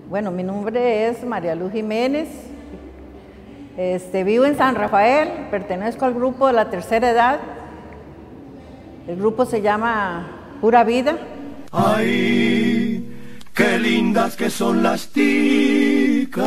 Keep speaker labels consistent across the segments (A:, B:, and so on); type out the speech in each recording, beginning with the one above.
A: Bueno, mi nombre es María Luz Jiménez. Vivo en San Rafael, pertenezco al grupo de la tercera edad. El grupo se llama Pura Vida.
B: ¡Ay, qué lindas que son las ticas!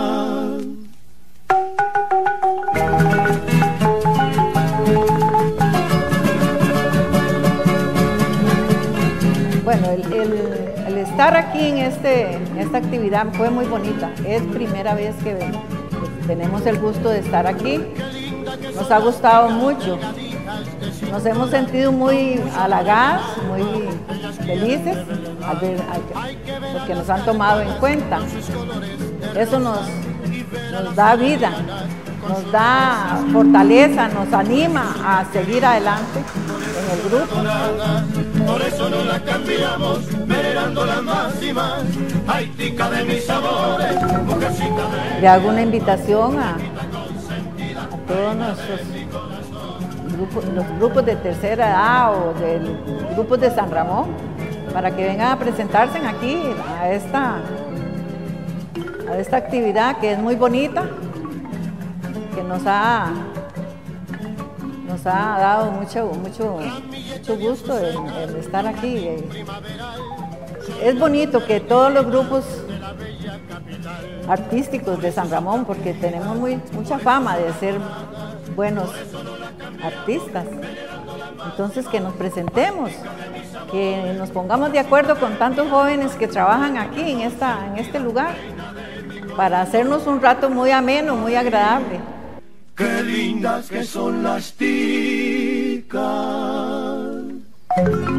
A: Bueno, el estar aquí en esta actividad fue muy bonita. Es primera vez que tenemos el gusto de estar aquí. Nos ha gustado mucho. Nos hemos sentido muy halagadas, muy felices porque nos han tomado en cuenta. Eso nos da vida, nos da fortaleza, nos anima a seguir adelante en el grupo.
B: Por eso no la cambiamos, venerando las máximas. Ay, tica de mis amores, mujercita de...
A: Le hago una invitación a todos los grupos de tercera edad o del grupo de San Ramón para que vengan a presentarse aquí a esta actividad que es muy bonita, que nos ha dado mucho gusto el estar aquí. Es bonito que todos los grupos artísticos de San Ramón, porque tenemos mucha fama de ser buenos artistas, entonces que nos presentemos, que nos pongamos de acuerdo con tantos jóvenes que trabajan aquí en este lugar, para hacernos un rato muy ameno, muy agradable.
B: ¡Qué lindas que son las ticas!